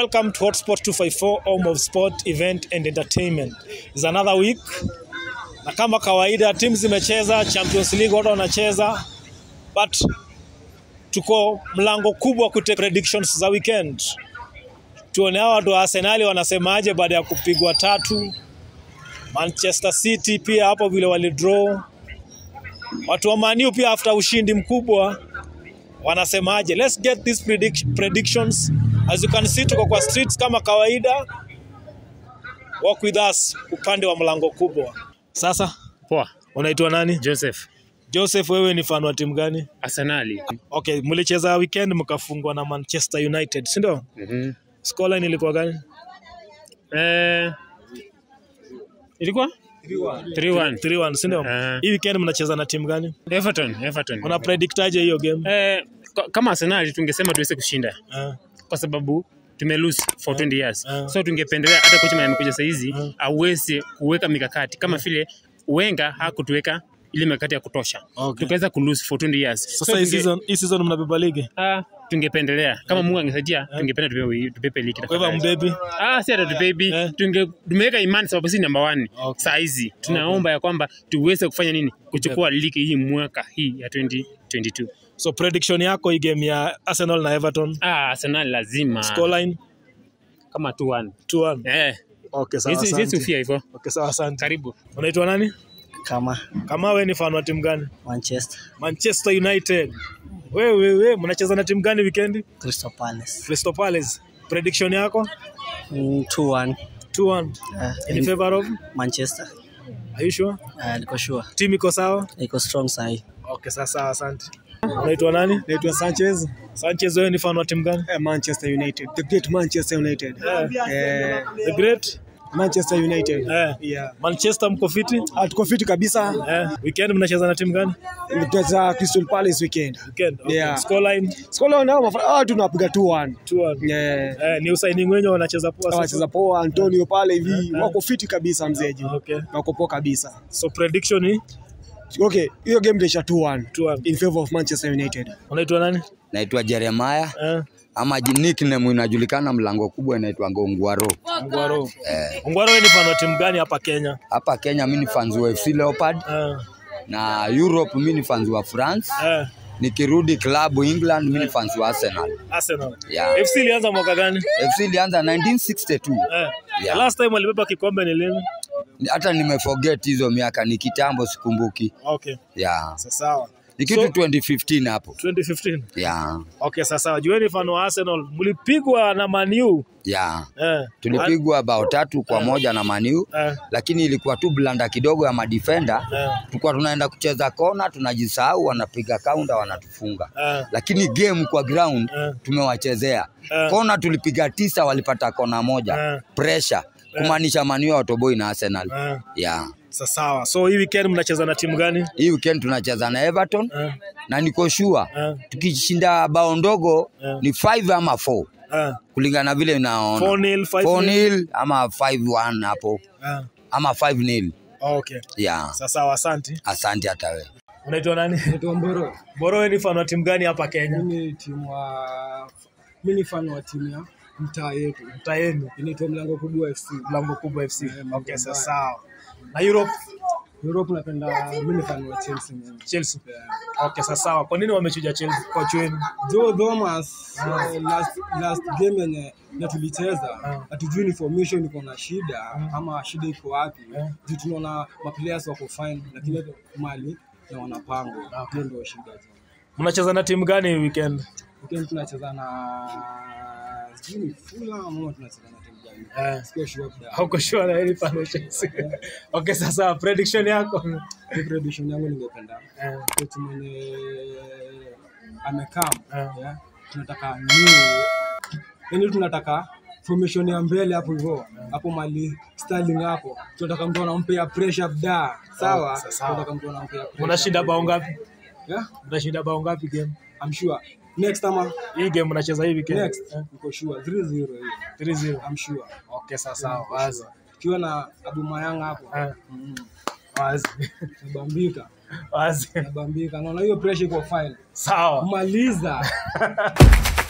Welcome to Hotspot 254, home of sport, event and entertainment. It's another week. Na kama kawaida teams zimecheza Champions League, watu wanacheza, but tuko mlango kubwa kute predictions za weekend. Tuone hawa watu wa Arsenal wanasemaje baada ya kupigwa 3. Manchester City pia hapo vile walidraw. Watu wa Man U pia after ushindi mkubwa wanasemaje. Let's get these predictions. As you can see, tuko kwa streets kama kawaida. Walk with us upande wa mlango kubwa. Sasa poa, unaitwa nani? Joseph. Joseph, wewe ni fan wa timu gani? Arsenal. Okay, mlicheza weekend mkafungwa na Manchester United, si ndio? Scoreline ilikuwa gani? Ilikuwa 3-1, si ndio? Hii weekend mnacheza na timu gani? Everton. Una predictaje hiyo game? Kama Arsenal tungesema tuweze kushinda. Kwa sababu tumelose for 20 years. So tungependelea hata kocha mwenye amekuja sasa hizi aweze kuweka mikakati kama vile Wenger hakutuweka ile mikakati ya kutosha. Tukaweza kulose for 20 years. Sasa hii season mnabeba ligi? Tungependelea kama Mungu angesaidia tungependa tupepe ligi. Kwa hivyo mbebi? Si hata tupepi. Tumeweka imani sababu sisi number 1 saa hizi. Tunaomba ya kwamba tuweze kufanya nini? Kuchukua ligi hii mwaka hii ya 2022. So prediction yako hii game ya Arsenal na Everton? Arsenal lazima. Scoreline kama 2-1. Okay, sawa. Sisi ufia hivyo. Okay, sawa, asante. Karibu. Unaitwa nani? Kama wewe ni fan wa timu gani? Manchester United. Wewe mnacheza na timu gani weekend? Crystal Palace. Prediction yako? 2-1. In favor of Manchester. Are you sure? Niko sure. Team iko sawa? Iko strong sahi. Okay, sawa, asante. Unaitwa nani? Naitwa Sanchez. Wewe ni fan wa timu gani? Manchester United. The great Manchester United. The great Manchester United. Yeah. Manchester mko fiti? Tuko fiti kabisa. Weekend mnacheza na timu gani? Tunacheza Crystal Palace weekend. Okay. Yeah. Scoreline nao tunapiga 2-1. Ni usaini wenyewe wanacheza poa sasa. Wanacheza poa, Antonio pale hivi wako fiti kabisa mzeji. Okay. Wako poa kabisa. So prediction ni? Okay, hiyo game ndio 2-1 in favor of Manchester United. Unaitwa nani? Naitwa Jeremiah. Ama nickname inajulikana mlango kubwa inaitwa Ngongwaro. Ngongwaro ni fan wa timu gani hapa Kenya? Hapa Kenya mimi ni fans wa FC Leopard. Na Europe mimi ni fans wa France. Nikirudi club England mimi ni fans wa Arsenal. Yeah. FC ilianza mwaka gani? FC ilianza 1962. Yeah. Last time walibeba kikombe ni lini? Hata nimeforget hizo miaka, ni kitambo sikumbuki. Okay. Yeah. Sawa. Ni kitu 2015 hapo. 2015? Yeah. Okay, sasa jueni fan wa Arsenal, mlipigwa na Man U. Yeah. Tulipigwa bao 3-1 na Man U. Lakini ilikuwa tu blanda kidogo ya madefender. Tulikuwa tunaenda kucheza kona, tunajisahau, wanapiga counter wanatufunga. Lakini game kwa ground tumewachezea. Kona tulipiga 9, walipata kona 1. Pressure. Kumaanisha Man U watoboi na Arsenal. Yeah. Sawa. So hii weekend mnacheza na timu gani? Hii weekend tunacheza na Everton. Na niko sure tukishinda bao ndogo ni 5 ama 4. Kulingana vile naona 4-0 ama 5-1 hapo. Ama 5-0. Okay. Yeah. Sawa, asante. Asante hata wewe. Unaitwa nani? Naitwa Mboro. Mboro, ni fan wa timu gani hapa Kenya? Mimi ni fan wa timu ya mtaa yetu. Inaitwa Mlango Kubwa FC. Okay, sawa. Na Europe napenda, mimi ni fan wa Chelsea. Okay, sawa. Kwa nini wamechuja Chelsea kwa chwenu? Thomas last game yenye tulicheza hatujui ni formation iko na shida ama shida iko wapi. Tunaona ma players wako fine lakini mali na wanapango. Hiyo ndio shida. Mnacheza na timu gani weekend? Weekend tunacheza na Fulham ama tunacheza na timu gani? Sio sure. Hauko sure na ile fan wa Chelsea. Okay, sasa prediction yako? Prediction yangu ningependa coach mwenye amekaa tunataka tunataka formation ya mbele hapo hivyo. Hapo mali Sterling hapo. Tunataka mtu anampea pressure sawa? Tunataka mtu anampea pressure. Unashinda bao ngapi? Unashinda bao ngapi game? I'm sure. Next time hii game mnacheza hivi weekend? Next niko sure 3-0 hiyo. 3-0. I'm sure. Okay, sawa. Wazi. Kiwa na Abu Mayanga hapo. Wazi. Nabambika. Naona hiyo pressure iko fine. Sawa. Maliza.